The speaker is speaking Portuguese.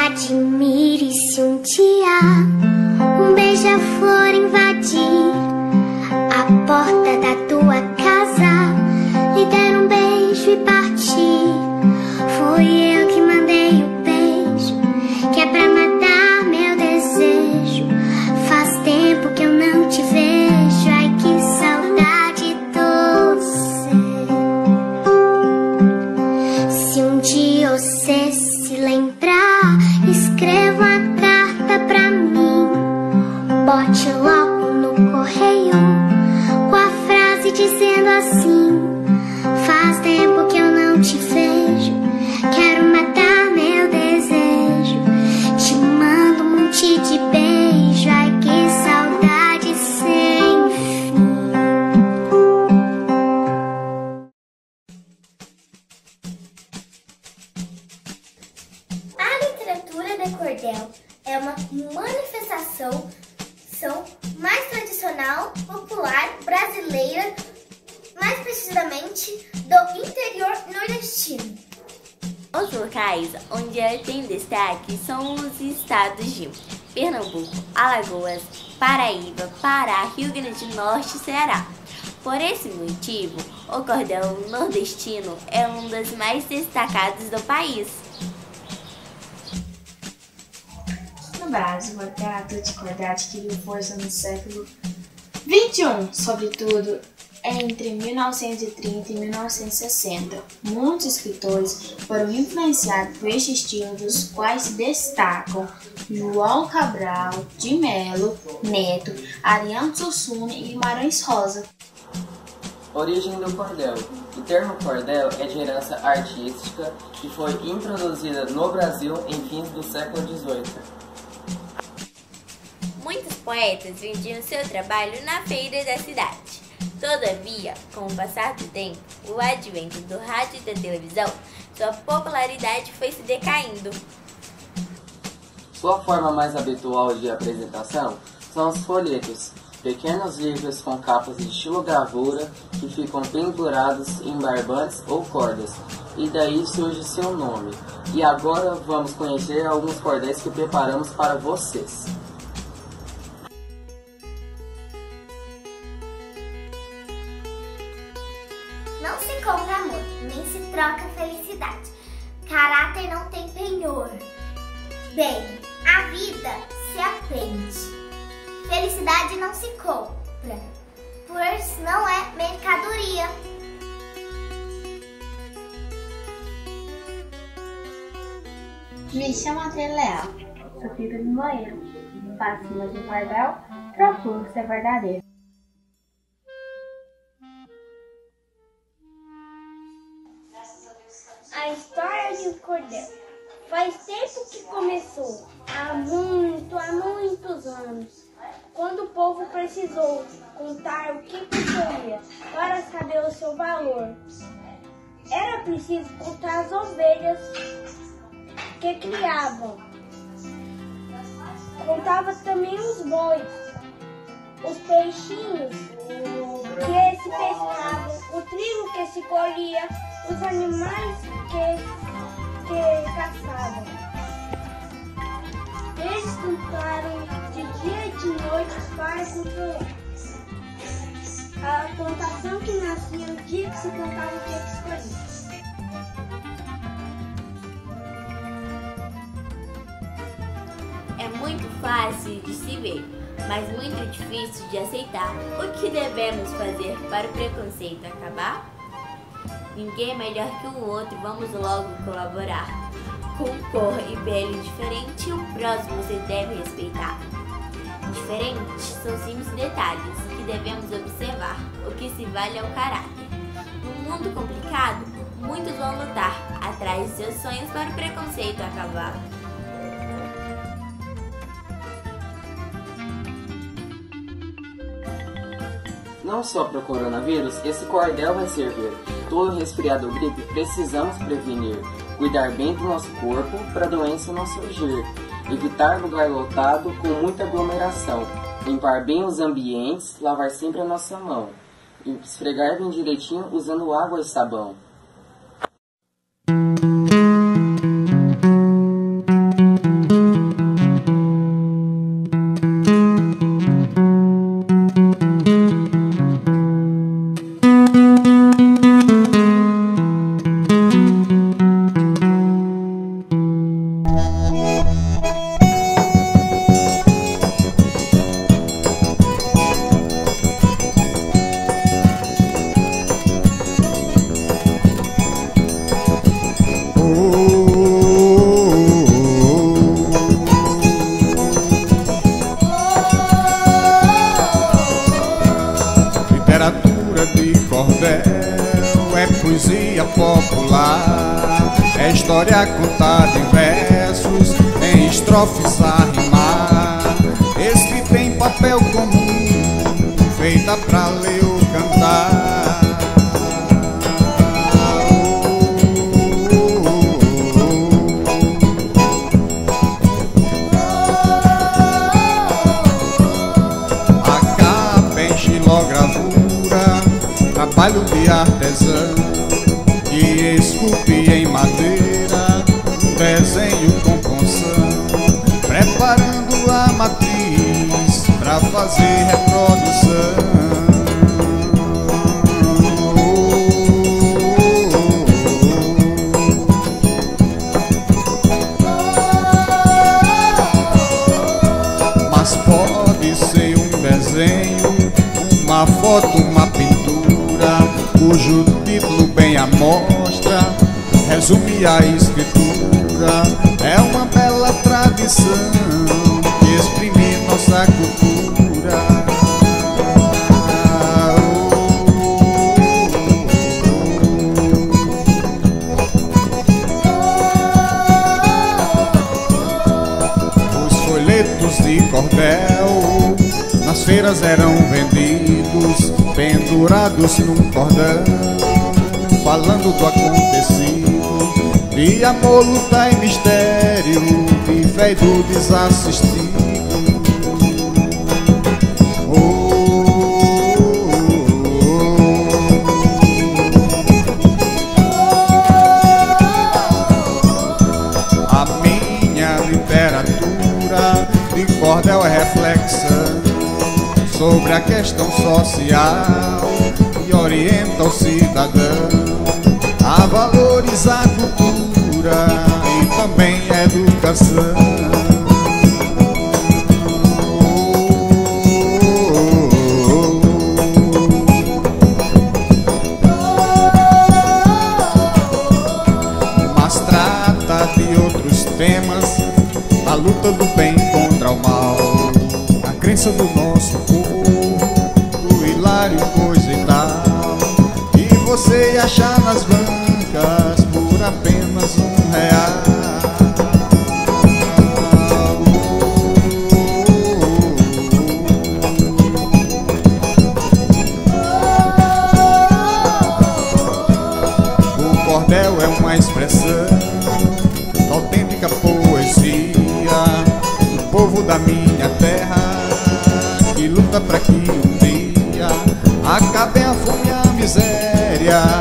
Admire se um dia um beija-flor invadir a porta da tua casa, lhe der um beijo e partir. Fui eu que mandei o beijo, que é pra matar meu desejo. Faz tempo que eu não te vejo, ai que saudade doce. Se um dia você se lembrar, escreva uma carta pra mim, bote logo no correio com a frase dizendo assim: faz tempo que eu não te vejo, quero matar meu desejo. Te mando um monte de beijo, ai que saudade sem fim. A literatura de cordel é uma manifestação mais tradicional, popular, brasileira, mais precisamente do interior nordestino. Os locais onde ela tem destaque são os estados de Pernambuco, Alagoas, Paraíba, Pará, Rio Grande do Norte e Ceará. Por esse motivo, o cordel nordestino é um dos mais destacados do país. No Brasil, a literatura de cordel adquiriu força no século XXI, sobretudo entre 1930 e 1960. Muitos escritores foram influenciados por este estilo, dos quais se destacam João Cabral de Melo Neto, Ariano Suassuna e Guimarães Rosa. Origem do cordel. O termo cordel é de herança artística e foi introduzida no Brasil em fins do século XVIII. Muitos poetas vendiam seu trabalho na feira da cidade. Todavia, com o passar do tempo, o advento do rádio e da televisão, sua popularidade foi se decaindo. Sua forma mais habitual de apresentação são os folhetos, pequenos livros com capas de estilo gravura que ficam pendurados em barbantes ou cordas, e daí surge seu nome. E agora vamos conhecer alguns cordéis que preparamos para vocês. Não se compra amor, nem se troca felicidade. Caráter não tem penhor. Bem, a vida se aprende. Felicidade não se compra, pois não é mercadoria. Me chamo Adriana Leal, sou filha de Moeiro. Faço cima de cordel, procuro ser verdadeiro. A história de cordel faz tempo que começou, há muitos anos, quando o povo precisou contar o que possuía para saber o seu valor. Era preciso contar as ovelhas que criavam, contava também os bois, os peixinhos que se pescavam, o trigo que se colhia, os animais que caçavam. Eles contaram de dia e de noite para controlar a plantação que nascia no dia que se plantava, o dia que se colhia. É muito fácil de se ver, mas muito difícil de aceitar. O que devemos fazer para o preconceito acabar? Ninguém é melhor que o outro, vamos logo colaborar. Com cor e pele diferente, o próximo você deve respeitar. Diferentes são simples detalhes que devemos observar. O que se vale é o caráter. Num mundo complicado, muitos vão lutar atrás de seus sonhos para o preconceito acabar. Não só para o coronavírus, esse cordel vai servir. Todo resfriado ou gripe precisamos prevenir. Cuidar bem do nosso corpo para a doença não surgir. Evitar lugar lotado com muita aglomeração. Limpar bem os ambientes, lavar sempre a nossa mão. E esfregar bem direitinho usando água e sabão. literatura de cordel, é poesia popular, é história contada em versos, em estrofes a rimar, escrita em papel comum, feita pra ler ou cantar. A capa é xilogravura, trabalho de artesão, que esculpe em madeira um desenho com punção, preparando a matriz pra fazer reprodução. Mas pode ser um desenho, uma foto, uma pintura, cujo título bem à mostra resume a escritura. É uma bela tradição que exprime nossa cultura. Os folhetos de cordel nas feiras eram vendidos, pendurados num cordão, falando do acontecido, de amor, luta e mistério, de fé e do desassistido. A minha literatura de cordel é reflexão sobre a questão social e orienta o cidadão a valorizar a cultura e também a educação. Mas trata de outros temas, a luta do bem contra o mal, a crença do nosso povo, do hilário coisa e tal, e você achar nas bancas por apenas R$1. O cordel é uma expressão, autêntica poesia do povo da minha terra, que luta pra que um dia acabe a fome e a miséria,